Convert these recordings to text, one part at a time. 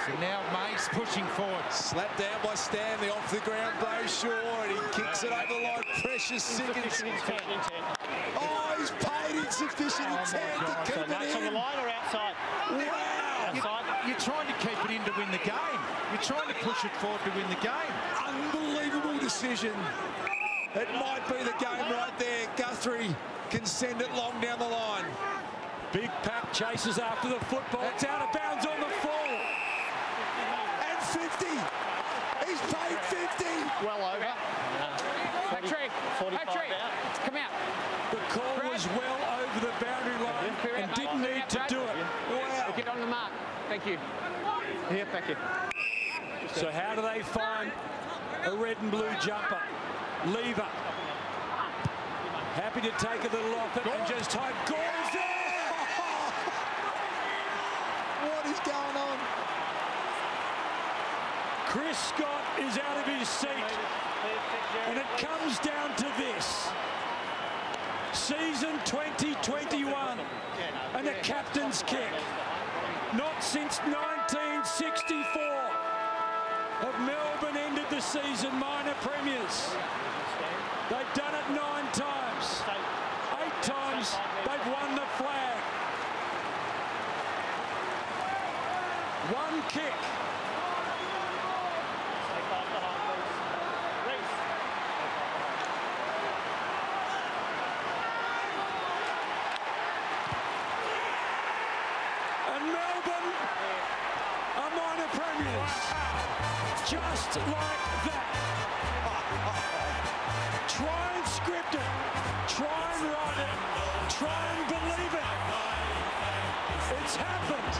And now Mace pushing forward. Slapped down by Stanley off the ground, Brayshaw, and he kicks it over the line. Precious seconds. Oh, he's paid insufficient intent to keep it in. On the line or outside? Wow. You're trying to keep it in to win the game. You're trying to push it forward to win the game. Unbelievable decision. It might be the game right there. Guthrie can send it long down the line. Big Pack chases after the football. It's out of bounds on the full. And 50. He's paid 50. Well over. Patrick, 45 Patrick, out. come out. The call was well over the boundary line and didn't need to do it. Wow. Get on the mark. Thank you. Here, thank you. So how do they find a red and blue jumper? Lever. Happy to take a little off it and just type Gore's there. What is going on? Chris Scott is out of his seat. And it comes down to this. Season 2021 and a captain's kick. Not since 1964 have Melbourne ended the season minor premiers. They've done it 9 times. 8 times they've won the flag. 1 kick. And Melbourne are minor premiers. Just like that. Try and script it. Try and write it. Try and believe it. It's happened.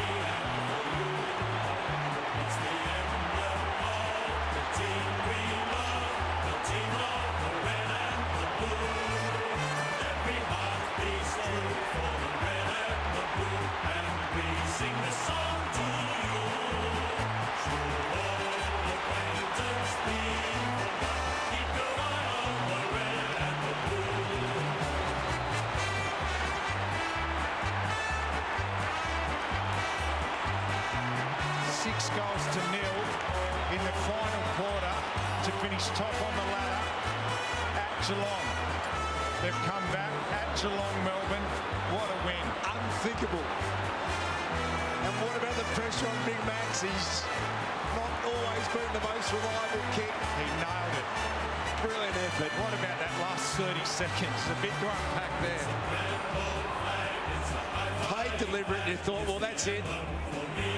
It's the emblem of the team we love, the team of the red and the blue. Every heart beats true for the red and the blue, and we sing the song to you. Should old acquaintance be forgot, keep your eye on the red and the blue. 6 goals to 0 in the final quarter to finish top on the ladder at Geelong. They've come back at Geelong, Melbourne. What a win. Unthinkable. And what about the pressure on Big Max? He's not always been the most reliable kick. He nailed it. Brilliant effort. What about that last 30 seconds? A bit to unpack there. Played deliberate and you thought, well, that's it.